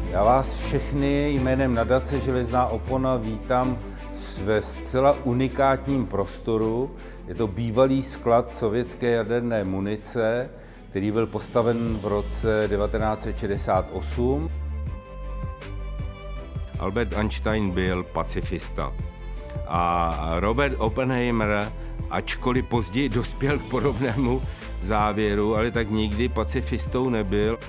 Já vás všechny jménem nadace Železná opona vítám ve zcela unikátním prostoru. Je to bývalý sklad sovětské jaderné munice, který byl postaven v roce 1968. Albert Einstein byl pacifista a Robert Oppenheimer, ačkoliv později dospěl k podobnému závěru, ale tak nikdy pacifistou nebyl.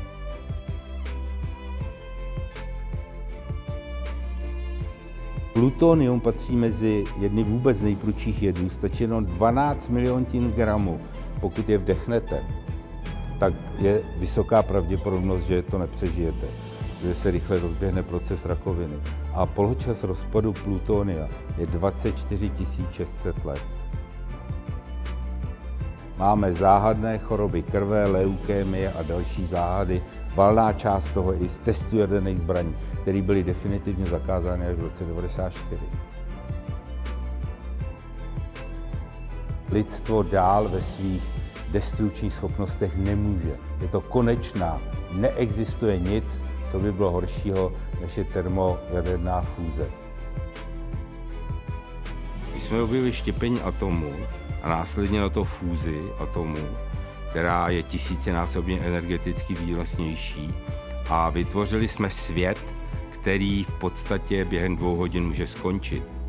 Plutonium patří mezi jedny vůbec nejprudších jedů, stačí jenom 12 miliontin gramu. Pokud je vdechnete, tak je vysoká pravděpodobnost, že to nepřežijete, že se rychle rozběhne proces rakoviny. A poločas rozpadu plutonia je 24 600 let. Máme záhadné choroby krve, leukémie a další záhady. Valná část toho i z testů jaderných zbraní, které byly definitivně zakázány až v roce 1994. Lidstvo dál ve svých destrukčních schopnostech nemůže. Je to konečná. Neexistuje nic, co by bylo horšího, než je termojaderná fúze. Když jsme objevili štěpení atomu a následně na to fúzi atomu, která je tisícinásobně energeticky výnosnější, a vytvořili jsme svět, který v podstatě během 2 hodin může skončit.